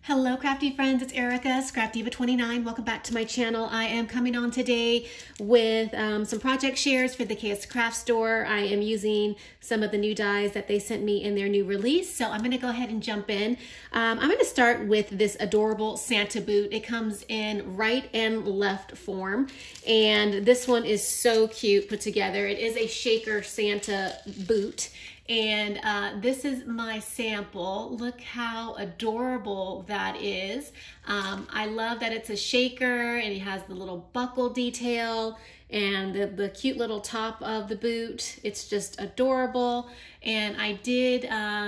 Hello crafty friends, it's Erica, Scrap Diva 29. Welcome back to my channel. I am coming on today with some project shares for the KS Craft Store. I am using some of the new dies that they sent me in their new release. So I'm gonna go ahead and jump in. I'm gonna start with this adorable Santa boot. It comes in right and left form. And this one is so cute put together. It is a shaker Santa boot. And this is my sample. Look how adorable that is. I love that it's a shaker and it has the little buckle detail and the cute little top of the boot. It's just adorable. And I did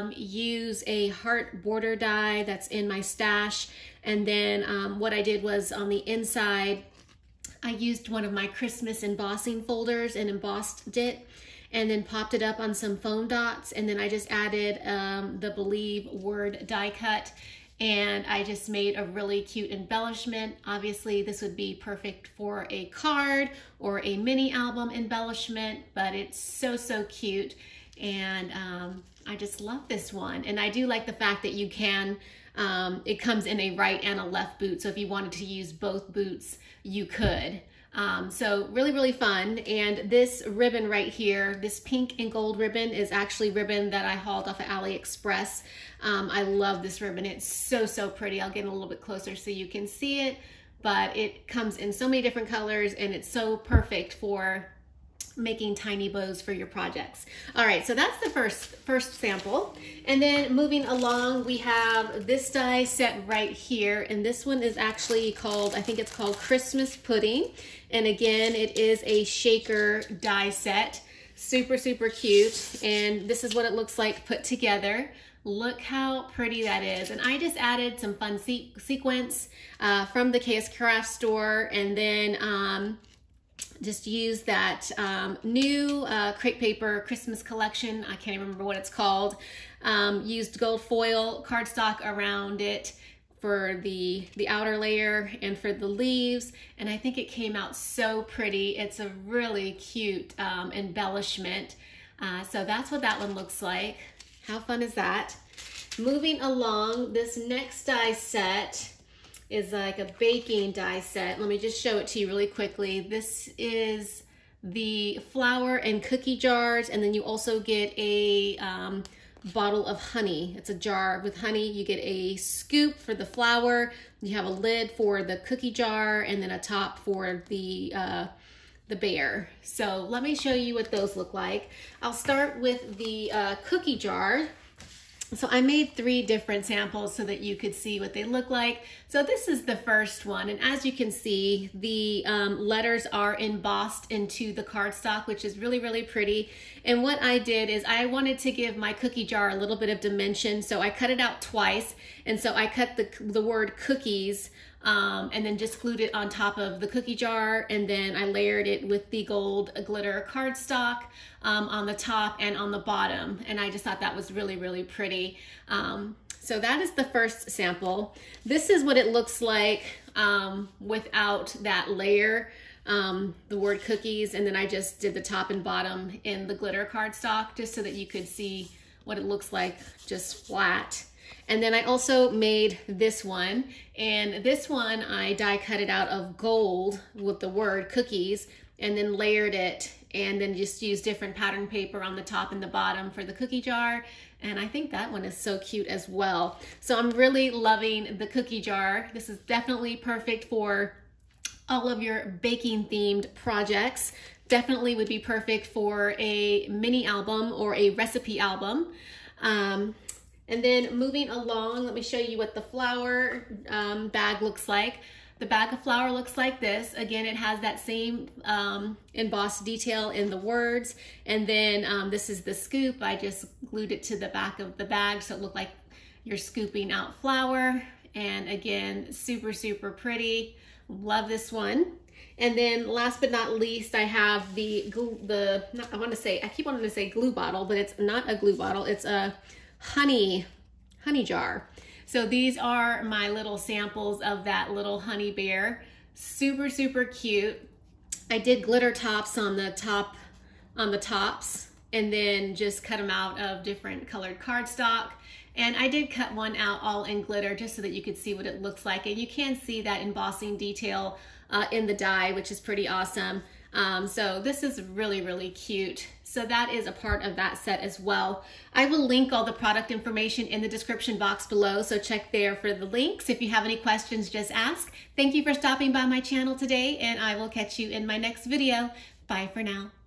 use a heart border die that's in my stash. And then what I did was on the inside, I used one of my Christmas embossing folders and embossed it, and then popped it up on some foam dots, and then I just added the Believe word die cut, and I just made a really cute embellishment. Obviously this would be perfect for a card or a mini album embellishment, but it's so cute, and I just love this one. And I do like the fact that you can, it comes in a right and a left boot, so if you wanted to use both boots, you could. So really fun. And this ribbon right here, this pink and gold ribbon, is actually ribbon that I hauled off of AliExpress. I love this ribbon. It's so pretty. I'll get a little bit closer so you can see it, but it comes in so many different colors and it's so perfect for making tiny bows for your projects. All right, so that's the first sample. And then moving along, we have this die set right here. And this one is actually called, I think it's called Christmas Pudding. And again, it is a shaker die set. Super cute. And this is what it looks like put together. Look how pretty that is. And I just added some fun sequins from the KS Craft Store, and then just use that new crepe paper Christmas collection. I can't remember what it's called. Used gold foil cardstock around it for the outer layer and for the leaves, and I think it came out so pretty. It's a really cute embellishment. So that's what that one looks like. How fun is that? Moving along, this next die set is like a baking die set. Let me just show it to you really quickly. This is the flour and cookie jars, and then you also get a bottle of honey. It's a jar with honey. You get a scoop for the flour. You have a lid for the cookie jar, and then a top for the bear. So let me show you what those look like. I'll start with the cookie jar. So I made 3 different samples so that you could see what they look like. So this is the first one, and as you can see, the letters are embossed into the cardstock, which is really pretty. And what I did is I wanted to give my cookie jar a little bit of dimension, so I cut it out twice. And so I cut the word cookies and then just glued it on top of the cookie jar, and then I layered it with the gold glitter cardstock on the top and on the bottom, and I just thought that was really pretty. So that is the first sample. This is what it looks like without that layer, the word cookies, and then I just did the top and bottom in the glitter cardstock just so that you could see what it looks like just flat. And then I also made this one, and this one I die cut it out of gold with the word cookies, and then layered it, and then just used different pattern paper on the top and the bottom for the cookie jar. And I think that one is so cute as well. So I'm really loving the cookie jar. This is definitely perfect for all of your baking themed projects. Definitely would be perfect for a mini album or a recipe album. And then moving along, let me show you what the flour bag looks like. The bag of flour looks like this. Again, it has that same embossed detail in the words. And then this is the scoop. I just glued it to the back of the bag so it looked like you're scooping out flour. And again, super pretty. Love this one. And then last but not least, I have I keep wanting to say glue bottle, but it's not a glue bottle. It's a honey jar. So these are my little samples of that little honey bear. Super cute. I did glitter tops on the tops, and then just cut them out of different colored cardstock. And I did cut one out all in glitter just so that you could see what it looks like. And you can see that embossing detail in the die, which is pretty awesome. So this is really, really cute. So that is a part of that set as well. I will link all the product information in the description box below, so check there for the links. If you have any questions, just ask. Thank you for stopping by my channel today, and I will catch you in my next video. Bye for now.